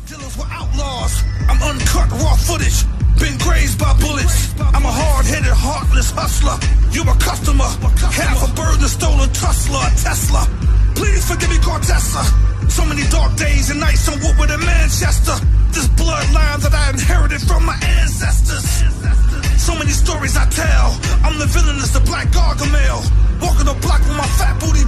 Dealers were outlaws. I'm uncut, raw footage. Been grazed by bullets. I'm a hard-headed, heartless hustler. You a customer. Half a bird, a stolen tussler, a Tesla. Please forgive me, Cortessa. So many dark days and nights on Woodward in Manchester. This bloodline that I inherited from my ancestors. So many stories I tell. I'm the villainous, the black Gargamel. Walking the block with my fat booty